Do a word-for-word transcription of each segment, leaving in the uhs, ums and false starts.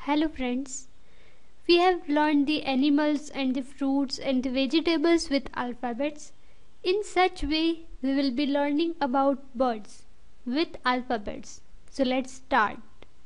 Hello friends, we have learned the animals and the fruits and the vegetables with alphabets. In such way, we will be learning about birds with alphabets. So let's start.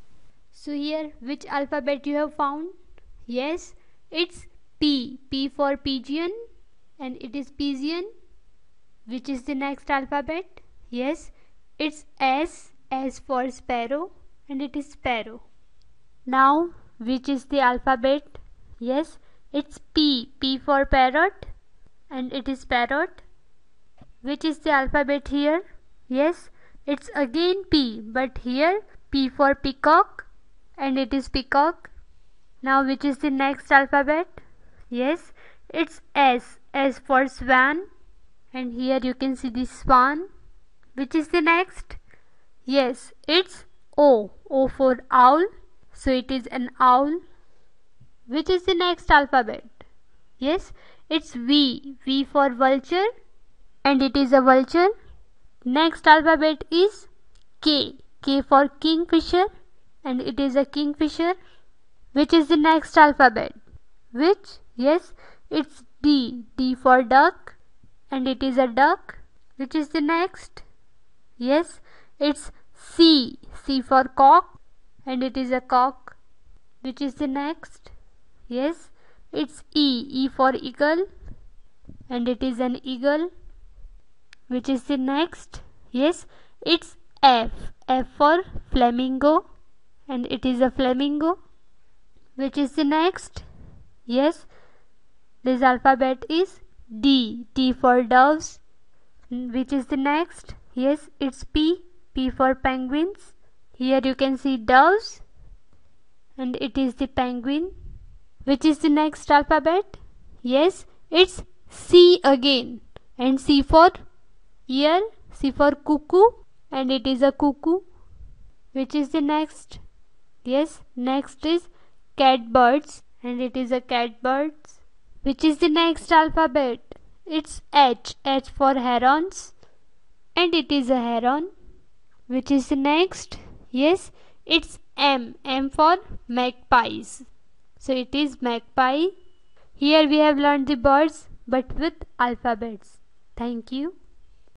So here, which alphabet you have found? Yes, it's P. P for pigeon, and it is pigeon. Which is the next alphabet? Yes, it's S. S for sparrow, and it is sparrow. Now, which is the alphabet? Yes, it's P. P for parrot, and it is parrot. Which is the alphabet here? Yes, it's again P, but here P for peacock, and it is peacock. Now, which is the next alphabet? Yes, it's S. S for swan, and here you can see the swan. Which is the next? Yes, it's O. O for owl. So it is an owl. Which is the next alphabet? Yes, it's V. V for vulture, and it is a vulture. Next alphabet is K. K for kingfisher, and it is a kingfisher. Which is the next alphabet? Which? Yes, it's D. D for duck, and it is a duck. Which is the next? Yes, it's C. C for cock, and it is a cock. Which is the next? Yes, it's E. E for eagle, and it is an eagle. Which is the next? Yes, it's F. F for flamingo, and it is a flamingo. Which is the next? Yes, this alphabet is D. D for doves. Which is the next? Yes, it's P. P for penguins. Here you can see doves, and it is the penguin. Which is the next alphabet? Yes, it's C again, and C for ear. C for cuckoo, and it is a cuckoo. Which is the next? Yes, next is catbirds, and it is a catbirds. Which is the next alphabet? It's H. H for herons, and it is a heron. Which is the next? Yes, it's M. M for magpies. So it is magpie. Here we have learned the birds but with alphabets. Thank you.